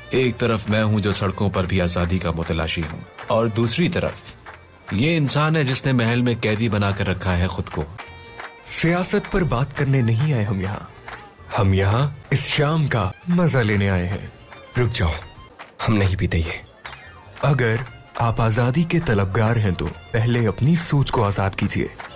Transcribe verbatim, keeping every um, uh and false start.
एक तरफ मैं हूं जो सड़कों पर भी आजादी का मुतलाशी हूं, और दूसरी तरफ ये इंसान है जिसने महल में कैदी बनाकर रखा है खुद को। सियासत पर बात करने नहीं आए हम यहाँ, हम यहाँ इस शाम का मजा लेने आए हैं। रुक जाओ, हम नहीं पीते ये। अगर आप आजादी के तलबगार हैं तो पहले अपनी सोच को आजाद कीजिए।